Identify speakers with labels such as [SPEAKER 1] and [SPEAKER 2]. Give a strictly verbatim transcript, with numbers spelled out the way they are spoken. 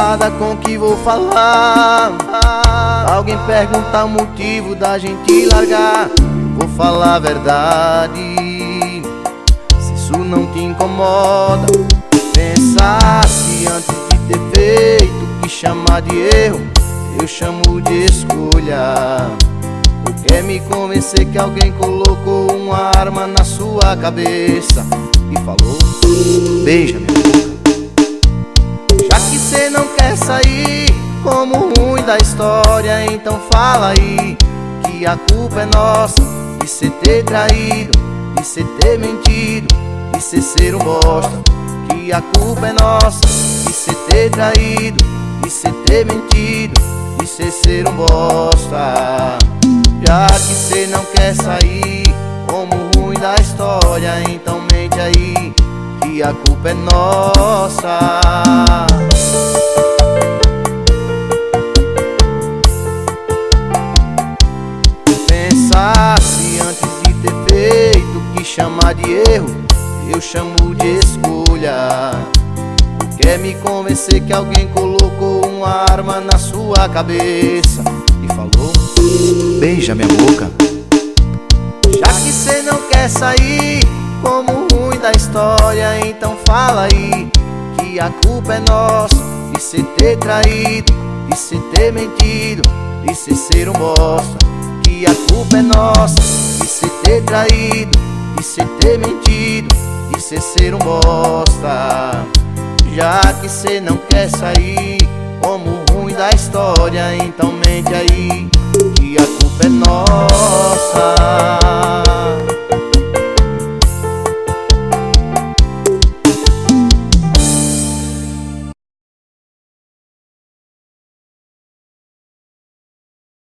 [SPEAKER 1] preocupada com o que vou falar. Alguém perguntar o motivo da gente largar, vou falar a verdade. Se isso não te incomoda, pensasse antes de ter feito. O que chamar de erro, eu chamo de escolha. Ou quer me convencer que alguém colocou uma arma na sua cabeça e falou: beija minha boca. Já que cê não quer sair como ruim da história, então fala aí que a culpa é nossa de cê ter traído, de cê ter mentido, de cê ser um bosta. Que a culpa é nossa de cê ter traído, de cê ter mentido, de cê ser um bosta. Já que cê não quer sair como ruim da história, então mente aí que a culpa é nossa. Pensasse antes de ter feito. O que chamar de erro, eu chamo de escolha. Quer me convencer que alguém colocou uma arma na sua cabeça e falou: beija minha boca. Já que cê não quer sair como ruim da história, então fala aí que a culpa é nossa de cê ter traído, de cê ter mentido, de cê ser um bosta. Que a culpa é nossa de cê ter traído, de cê ter mentido, de cê ser um bosta. Já que cê não quer sair como ruim da história, então mente aí